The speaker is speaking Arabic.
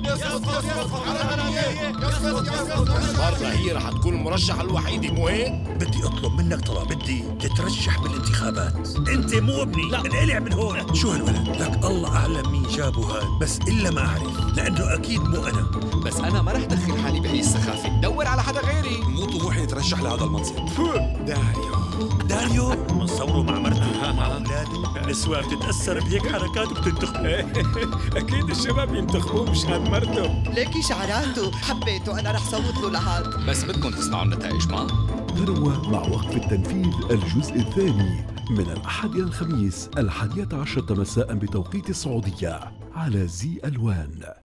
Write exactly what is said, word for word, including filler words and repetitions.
مرة هي رح تكون المرشحة الوحيدة، مو هيك؟ بدي اطلب منك طلب، بدي تترشح بالانتخابات. انت مو ابني، لا انقلع من هون. شو هالولد؟ لك الله اعلم مين جابه هاد، بس الا ما اعرف لانه اكيد مو انا. بس انا ما رح دخل حالي بهي السخافه، دور على حدا غيري. مو طموحي يترشح لهذا المنصب. داريو داريو مصوره مع مرته ومع اولاده. النسوان بتتاثر بهيك حركات وبتنتخبه. اكيد الشباب ينتخبوه مشان مرته. ليكي شعراته حبيته، انا رح صوت له لهاد. بس بدكم تسمعوا النتائج ما؟ ثروة مع وقف التنفيذ الجزء الثاني من الأحد إلى الخميس الحادية عشرة مساء بتوقيت السعودية على زي ألوان.